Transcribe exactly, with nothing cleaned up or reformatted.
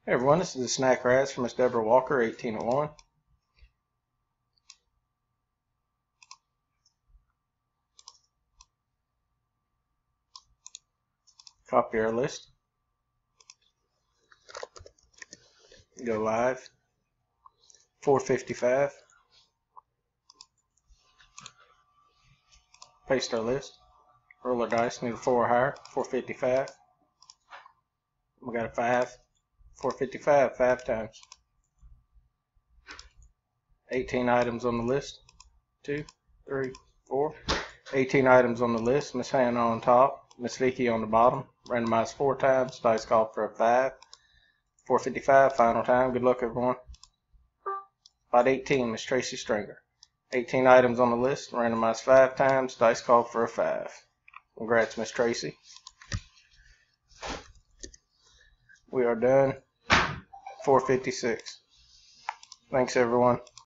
Hey everyone, this is the Snack Rats from Miss Deborah Walker, eighteen oh one. Copy our list. Go live. four fifty-five. Paste our list. Roll our dice, need a four or higher. four fifty-five. We got a five. four fifty-five, five times. eighteen items on the list. Two, three, four. eighteen items on the list. Miss Hannah on top. Miss Vicky on the bottom. Randomized four times. Dice called for a five. four fifty-five, final time. Good luck, everyone. About eighteen, Miss Tracy Stringer. eighteen items on the list. Randomized five times. Dice called for a five. Congrats, Miss Tracy. We are done. four fifty-six. Thanks, everyone.